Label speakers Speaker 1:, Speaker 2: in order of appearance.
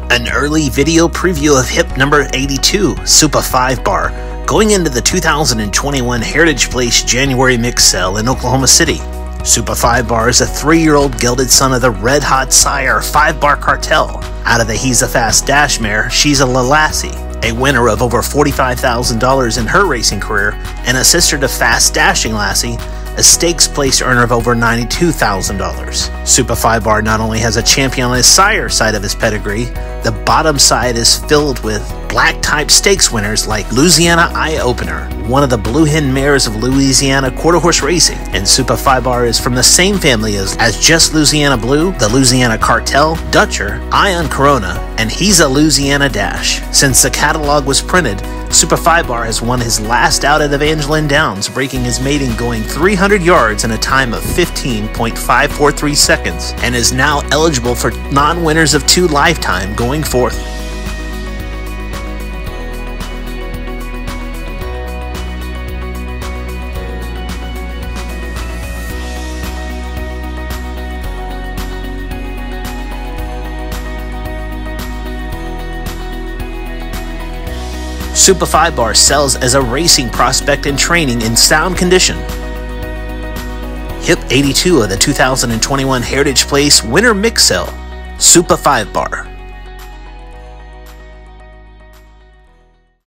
Speaker 1: An early video preview of hip number 82, Supa 5 Bar, going into the 2021 Heritage Place January mix sale in Oklahoma City. Supa 5 Bar is a 3-year-old gelded son of the red-hot sire Five Bar Cartel, out of the Heza Fast Dash mare Shesa La Lassie, a winner of over $45,000 in her racing career, and a sister to Fast Dashing Lassie, a stakes place earner of over $92,000. Supa 5 Bar not only has a champion on his sire side of his pedigree, the bottom side is filled with black-type stakes winners like Louisiana Eye Opener, one of the blue hen mares of Louisiana quarter horse racing, and Supa 5 Bar is from the same family as Just Louisiana Blue, the Louisiana Cartel, Dutcher, Ion Corona, and Heza Louisiana Dash. Since the catalog was printed, Supa 5 Bar has won his last out at Evangeline Downs, breaking his maiden going 300 yards in a time of 15.543 seconds, and is now eligible for non-winners of 2 lifetime going forth. Supa 5 Bar sells as a racing prospect and training in sound condition. Hip 82 of the 2021 Heritage Place Winter Mix Sale, Supa 5 Bar.